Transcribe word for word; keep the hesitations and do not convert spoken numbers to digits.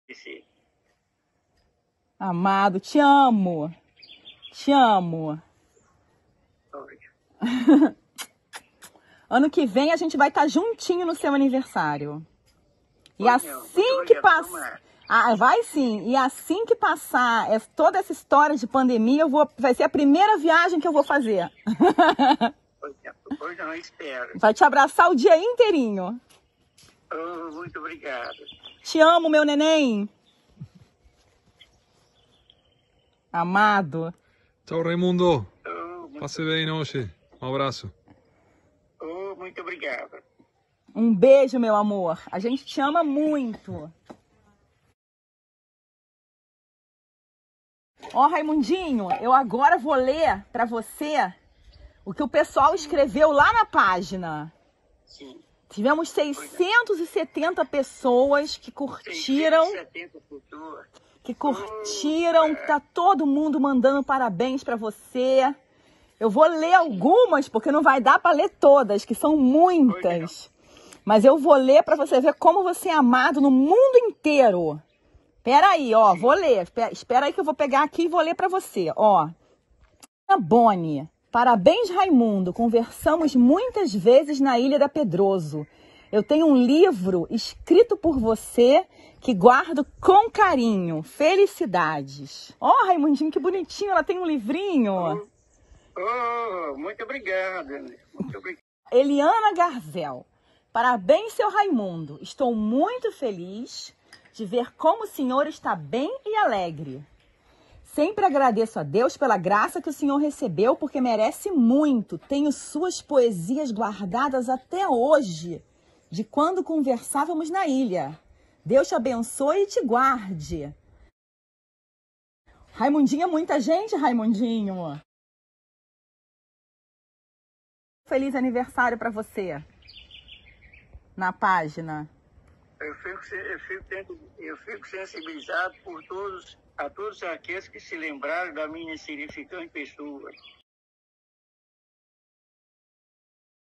Sim. Amado, te amo. Te amo. Obrigado. Ano que vem a gente vai estar juntinho no seu aniversário. E Pois assim não, que obrigado, passar... tomara. Ah, vai sim. E assim que passar essa- toda essa história de pandemia, eu vou... vai ser a primeira viagem que eu vou fazer. Pois não, pois não, espero. Vai te abraçar o dia inteirinho. Oh, muito obrigado. Te amo, meu neném. Amado. Ciao Raimundo, Oh, muito, passe bem hoje. Um abraço. oh, muito obrigado. Um beijo, meu amor. A gente te ama muito. Ó, Raimundinho, eu agora vou ler pra você o que o pessoal escreveu lá na página. Sim. Tivemos seiscentas e setenta pessoas que curtiram, seiscentas e setenta pessoas. que curtiram, que tá todo mundo mandando parabéns pra você. Eu vou ler algumas, porque não vai dar pra ler todas, que são muitas. Mas eu vou ler pra você ver como você é amado no mundo inteiro. Espera aí, ó, vou ler. Espera, espera aí que eu vou pegar aqui e vou ler pra você, ó. Ana Boni. Parabéns, Raimundo. Conversamos muitas vezes na Ilha da Pedroso. Eu tenho um livro escrito por você que guardo com carinho. Felicidades. Ó, oh, Raimundinho, que bonitinho. Ela tem um livrinho. Oh, oh, muito obrigado. Muito obrigado. Eliana Garzel. Parabéns, seu Raimundo. Estou muito feliz de ver como o senhor está bem e alegre. Sempre agradeço a Deus pela graça que o senhor recebeu, porque merece muito. Tenho suas poesias guardadas até hoje, de quando conversávamos na ilha. Deus te abençoe e te guarde. Raimundinho, é muita gente, Raimundinho. Feliz aniversário para você. Na página. Eu fico, eu, fico, eu fico sensibilizado por todos, a todos aqueles que se lembraram da minha insignificante pessoa.